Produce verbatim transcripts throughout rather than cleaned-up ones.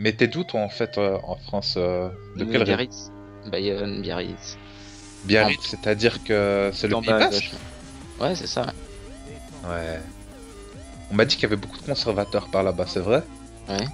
Mais t'es d'où toi en fait euh, en France euh, de Euh, quelle région? Biarritz. Bayonne, Biarritz. En Biarritz, c'est-à-dire que c'est tout le en Pays bas à gauche, Basque? là. Ouais, c'est ça. Ouais. On m'a dit qu'il y avait beaucoup de conservateurs par là-bas, c'est vrai? Ouais.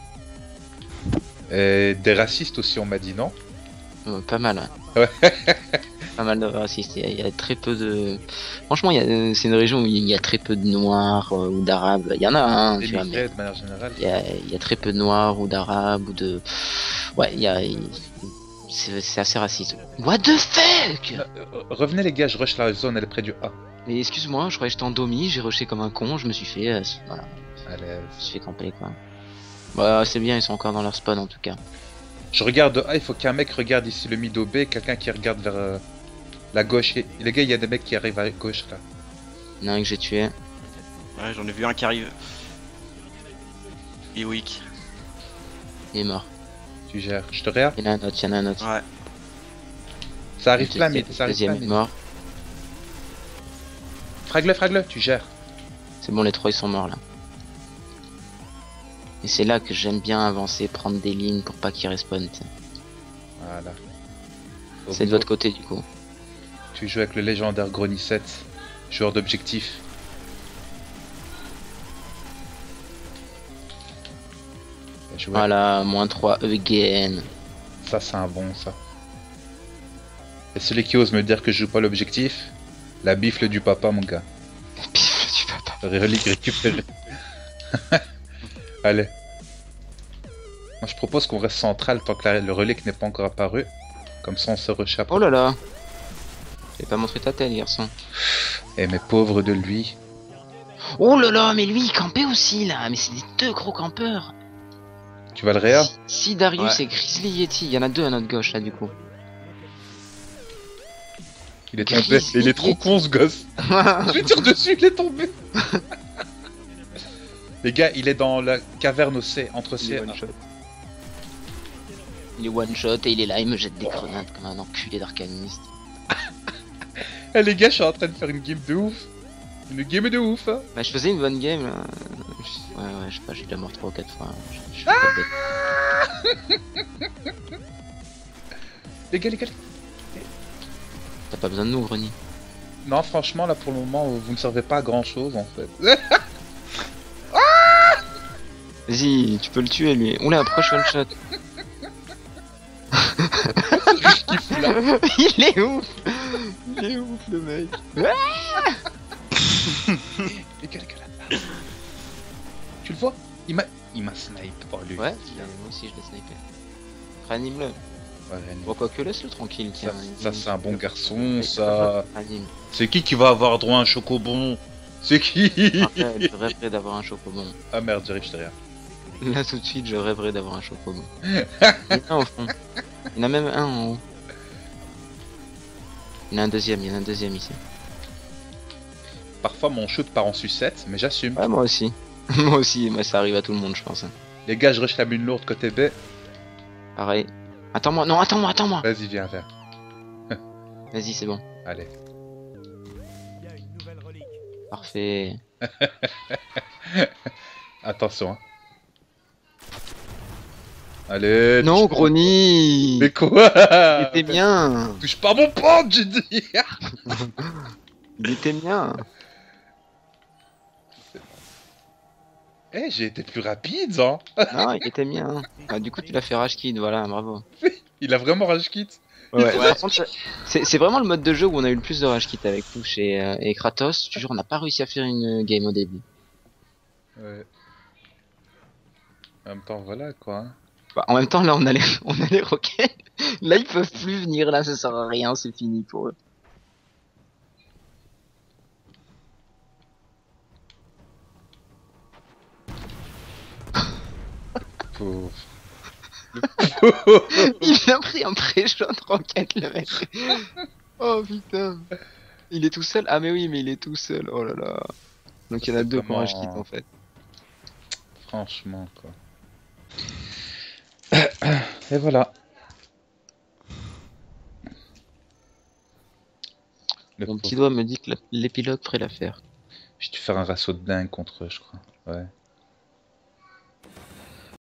Et des racistes aussi, on m'a dit non? Euh, pas mal, ouais. Ouais. Pas mal de racistes. Il y a, il y a très peu de. Franchement, il y a- c'est une région où il y a très peu de noirs euh, ou d'arabes. Il y en a, hein, tu vois, mais Émigrés de manière générale. il y a, il y a très peu de noirs ou d'arabes ou de. Ouais, il y a. il- C'est c'est assez raciste. What the fuck? Non, euh, revenez les gars, je rush la zone, elle est près du A. Mais excuse-moi, je croyais que j'étais en domi, j'ai rushé comme un con, je me suis fait. euh, voilà, Allez. je me suis fait camper quoi. Bah, c'est bien, ils sont encore dans leur spawn en tout cas. Je regarde A, il faut qu'un mec regarde ici le middle B, quelqu'un qui regarde vers euh, la gauche. Et, les gars, il y a des mecs qui arrivent à gauche là. Il y en a un que j'ai tué. Ouais, j'en ai vu un qui arrive. Ewick. Il est mort. Tu gères. Je te regarde. Il y en a un autre, il y en a un autre. Ouais. Ça arrive Le plein deuxième- mid, ça arrive deuxième plein est mid. mort. Fragle, fragle, tu gères. C'est bon, les trois ils sont morts là. Et c'est là que j'aime bien avancer, prendre des lignes pour pas qu'ils respawnent. t'sais. Voilà. Au C'est de bout, votre côté du coup. Tu joues avec le légendaire Grony sept, joueur d'objectif. Bien joué. Voilà, moins trois again. Ça, c'est un bon, ça. Et celui qui ose me dire que je joue pas l'objectif, la bifle du papa, mon gars. Pif, tu peux pas. Relique récupérée. Allez. Moi, je propose qu'on reste central tant que la- le relique n'est pas encore apparu. Comme ça, on se rechappe. Oh là là. J'ai pas montré ta tête, garçon. Eh, mais pauvre de lui. Oh là là, mais lui il campait aussi là. Mais c'est des deux gros campeurs. Tu vas le réa? Si, si Darius Ouais. et Grizzly Yeti, il y en a deux à notre gauche là du coup. Il est tombé. Grizzly Il est trop Yeti. con, ce gosse. Je lui tire dessus, il est tombé. Les gars, il est dans la caverne au C, entre Il C est et one A. shot. Il est one shot et il est là, il me jette des grenades comme un enculé d'arcaniste. Eh les gars, je suis en train de faire une game de ouf. Une game de ouf, hein. Bah je faisais une bonne game là. Ouais ouais, je sais pas, j'ai déjà mort trois ou quatre fois. Je, je suis pas bête. Les gars, les gars. T'as pas besoin de nous, Greny. Non, franchement, là, pour le moment, vous ne servez pas à grand chose, en fait. Vas-y, tu peux le tuer lui. Oula, approche one shot. Il fout là. Il est ouf. Il est ouf le mec. Les gars, les gars, là. Tu le vois? Il m'a... Il m'a snipe. Oh, lui. Ouais, moi aussi je l'ai snipé. Ranime-le. Ouais, Rennes. Bon, quoique laisse-le tranquille. Ça, tiens. ça, c'est un bon garçon, ça... Ranime. C'est qui qui va avoir droit à un chocobon? C'est qui? Après, je rêverais d'avoir un chocobon. Ah merde, j'arrive, je derrière. Là tout de suite, je rêverais d'avoir un chocobon. Il y en a un au fond. Il y en a même un en haut. Il y en a un deuxième, il y en a un deuxième ici. Parfois, mon shoot part en sucette, mais j'assume. Ouais, moi aussi. Moi aussi, moi ça arrive à tout le monde, je pense. hein. Les gars, je rush la mine lourde côté B. Pareil. Attends-moi, non, attends-moi, attends-moi. Vas-y, viens, viens. Vas-y, c'est bon. Allez. Parfait. Attention, hein. Allez. Non, touche- Grony. Mais quoi? Il était bien. Touche pas mon pote, j'ai dit. Il était bien. Eh, j'ai été plus rapide, hein. Non, il était bien. Ah, du coup, tu l'as fait rage kid, voilà, bravo. Il a vraiment rage kit. Ouais, par contre, ça- c'est c'est vraiment le mode de jeu où on a eu le plus de rage kit avec Touche et, euh, et Kratos. Je te jure, on n'a pas réussi à faire une game au début. Ouais. En même temps, voilà, quoi. hein. Bah, en même temps, là, on a les, on a les roquettes. Là, ils peuvent plus venir, là, ça sert à rien, c'est fini pour eux. Pauvre. Il a pris un pré-shot roquette, le mec. Oh putain. Il est tout seul? Ah, mais oui, mais il est tout seul. Oh là là. Donc, il y en a C'est deux pour rage kit, vraiment- en fait. Franchement, quoi. Et voilà. Le Mon pauvre. petit doigt me dit que la- l'épilogue ferait l'affaire. J'ai dû faire un ratio de dingue contre eux, je crois. Ouais.